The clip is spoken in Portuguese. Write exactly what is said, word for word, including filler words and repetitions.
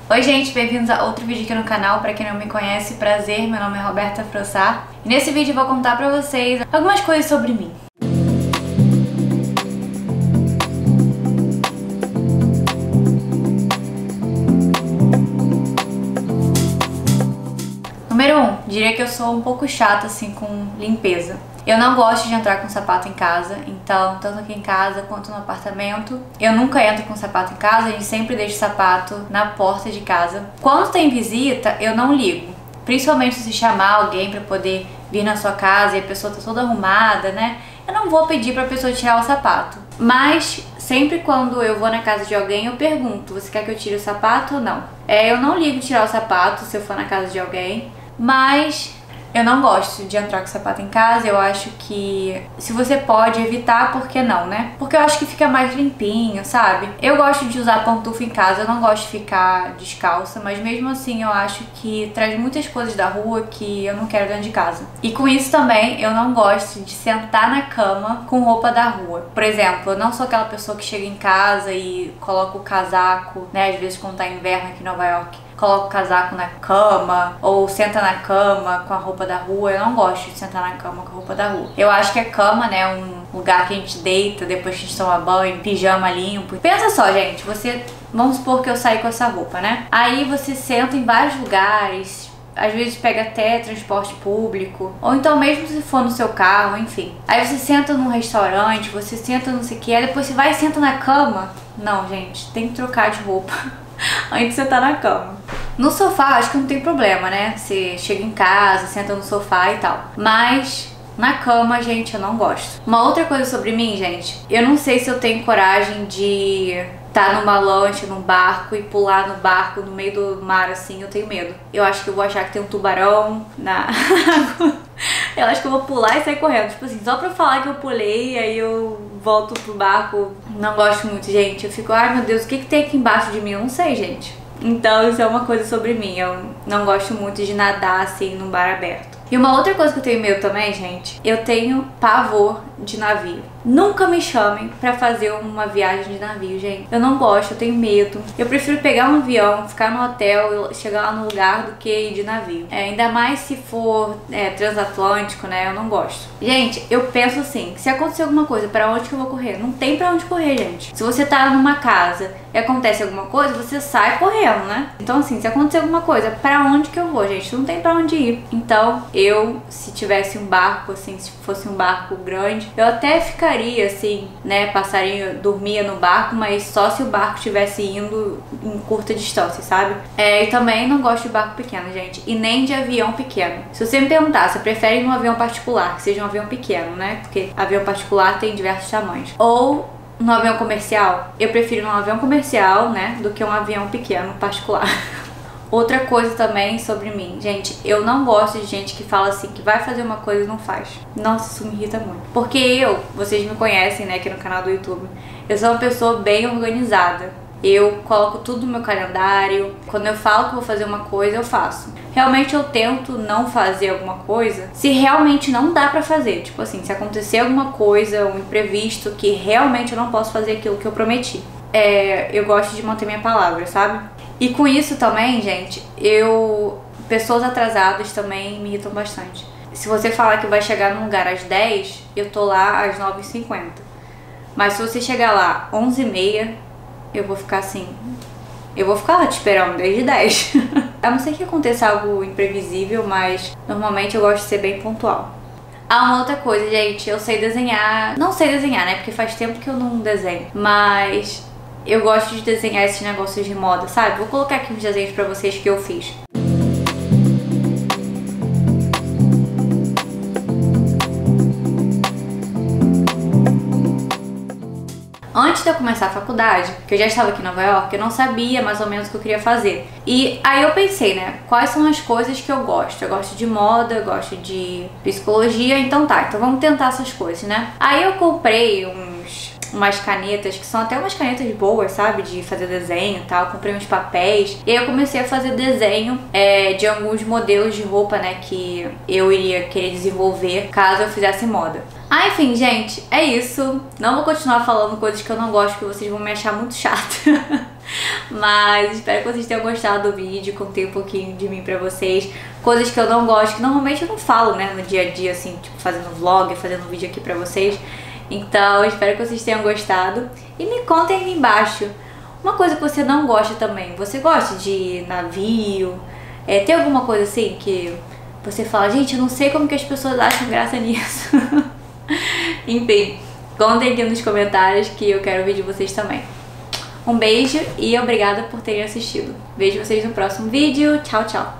Oi gente, bem-vindos a outro vídeo aqui no canal. Pra quem não me conhece, prazer, meu nome é Roberta Frossar. E nesse vídeo eu vou contar pra vocês algumas coisas sobre mim. Número um, diria que eu sou um pouco chata assim com limpeza. Eu não gosto de entrar com sapato em casa, então tanto aqui em casa quanto no apartamento, eu nunca entro com sapato em casa, a gente sempre deixa o sapato na porta de casa. Quando tem visita, eu não ligo, principalmente se chamar alguém pra poder vir na sua casa e a pessoa tá toda arrumada, né? Eu não vou pedir pra pessoa tirar o sapato, mas sempre quando eu vou na casa de alguém eu pergunto, você quer que eu tire o sapato ou não? É, eu não ligo tirar o sapato se eu for na casa de alguém, mas eu não gosto de entrar com sapato em casa. Eu acho que se você pode evitar, por que não, né? Porque eu acho que fica mais limpinho, sabe? Eu gosto de usar pantufa em casa, eu não gosto de ficar descalça, mas mesmo assim eu acho que traz muitas coisas da rua que eu não quero dentro de casa. E com isso também eu não gosto de sentar na cama com roupa da rua. Por exemplo, eu não sou aquela pessoa que chega em casa e coloca o casaco, né? Às vezes quando tá inverno aqui em Nova York, coloca o casaco na cama ou senta na cama com a roupa da rua. Eu não gosto de sentar na cama com a roupa da rua. Eu acho que a cama, né, é um lugar que a gente deita depois que a gente toma banho, pijama limpo. Pensa só, gente, você... Vamos supor que eu saí com essa roupa, né? Aí você senta em vários lugares, às vezes pega até transporte público, ou então mesmo se for no seu carro, enfim. Aí você senta num restaurante, você senta não sei o que, aí depois você vai e senta na cama. Não, gente, tem que trocar de roupa antes de você tá na cama. No sofá, acho que não tem problema, né? Você chega em casa, senta no sofá e tal. Mas na cama, gente, eu não gosto. Uma outra coisa sobre mim, gente, eu não sei se eu tenho coragem de estar numa lancha, num barco e pular no barco no meio do mar, assim. Eu tenho medo. Eu acho que eu vou achar que tem um tubarão na água. Eu acho que eu vou pular e sair correndo. Tipo assim, só pra falar que eu pulei, aí eu volto pro barco. Não gosto muito, gente. Eu fico, ai meu Deus, o que que tem aqui embaixo de mim? Eu não sei, gente. Então isso é uma coisa sobre mim. Eu não gosto muito de nadar assim num bar aberto. E uma outra coisa que eu tenho medo também, gente, eu tenho pavor de navio. Nunca me chamem pra fazer uma viagem de navio, gente. Eu não gosto, eu tenho medo. Eu prefiro pegar um avião, ficar no hotel, chegar lá no lugar do que ir de navio. É, ainda mais se for é, transatlântico, né? Eu não gosto. Gente, eu penso assim, se acontecer alguma coisa, pra onde que eu vou correr? Não tem pra onde correr, gente. Se você tá numa casa e acontece alguma coisa, você sai correndo, né? Então assim, se acontecer alguma coisa, pra onde que eu vou, gente? Não tem pra onde ir. Então, eu, se tivesse um barco, assim, se fosse um barco grande, eu até ficaria assim, né, passaria, dormia no barco, mas só se o barco estivesse indo em curta distância, sabe? É, e também não gosto de barco pequeno, gente, e nem de avião pequeno. Se você me perguntar, você prefere um avião particular, que seja um avião pequeno, né, porque avião particular tem diversos tamanhos, ou no avião comercial? Eu prefiro um avião comercial, né, do que um avião pequeno particular. Outra coisa também sobre mim, gente, eu não gosto de gente que fala assim, que vai fazer uma coisa e não faz. Nossa, isso me irrita muito. Porque eu, vocês me conhecem, né, aqui no canal do YouTube, eu sou uma pessoa bem organizada. Eu coloco tudo no meu calendário, quando eu falo que vou fazer uma coisa, eu faço. Realmente eu tento não fazer alguma coisa se realmente não dá pra fazer. Tipo assim, se acontecer alguma coisa, um imprevisto, que realmente eu não posso fazer aquilo que eu prometi. É, eu gosto de manter minha palavra, sabe? E com isso também, gente, eu... pessoas atrasadas também me irritam bastante. Se você falar que vai chegar num lugar às dez, eu tô lá às nove e cinquenta. Mas se você chegar lá às onze e meia, eu vou ficar assim... Eu vou ficar lá te esperando desde dez. A não ser que aconteça algo imprevisível, mas normalmente eu gosto de ser bem pontual. Ah, uma outra coisa, gente, eu sei desenhar... Não sei desenhar, né? Porque faz tempo que eu não desenho. Mas... eu gosto de desenhar esses negócios de moda, sabe? Vou colocar aqui uns desenhos pra vocês que eu fiz. Antes de eu começar a faculdade, que eu já estava aqui em Nova York, eu não sabia mais ou menos o que eu queria fazer. E aí eu pensei, né, quais são as coisas que eu gosto? Eu gosto de moda, eu gosto de psicologia, então tá, então vamos tentar essas coisas, né? Aí eu comprei uns... umas canetas, que são até umas canetas boas, sabe? De fazer desenho e tal. Comprei uns papéis. E aí eu comecei a fazer desenho é, de alguns modelos de roupa, né? Que eu iria querer desenvolver caso eu fizesse moda. Ah, enfim, gente, é isso. Não vou continuar falando coisas que eu não gosto, porque vocês vão me achar muito chata. Mas espero que vocês tenham gostado do vídeo, contei um pouquinho de mim pra vocês. Coisas que eu não gosto, que normalmente eu não falo, né, no dia a dia, assim, tipo, fazendo vlog, fazendo vídeo aqui pra vocês. Então, espero que vocês tenham gostado. E me contem aí embaixo uma coisa que você não gosta também. Você gosta de navio? É, tem alguma coisa assim que você fala, gente, eu não sei como que as pessoas acham graça nisso. Enfim, contem aqui nos comentários que eu quero ver de vocês também. Um beijo e obrigada por terem assistido. Vejo vocês no próximo vídeo. Tchau, tchau.